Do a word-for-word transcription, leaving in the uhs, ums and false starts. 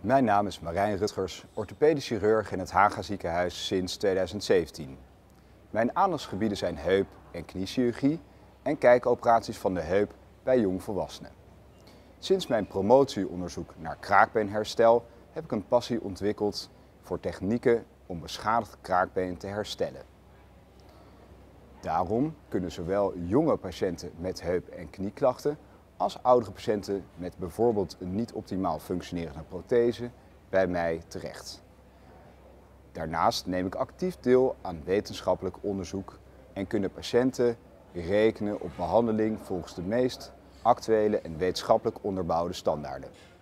Mijn naam is Marijn Rutgers, orthopedisch chirurg in het Haga ziekenhuis sinds tweeduizend zeventien. Mijn aandachtsgebieden zijn heup- en kniechirurgie en kijkoperaties van de heup bij jongvolwassenen. Sinds mijn promotieonderzoek naar kraakbeenherstel heb ik een passie ontwikkeld voor technieken om beschadigd kraakbeen te herstellen. Daarom kunnen zowel jonge patiënten met heup- en knieklachten als oudere patiënten met bijvoorbeeld een niet optimaal functionerende prothese bij mij terecht. Daarnaast neem ik actief deel aan wetenschappelijk onderzoek en kunnen patiënten rekenen op behandeling volgens de meest actuele en wetenschappelijk onderbouwde standaarden.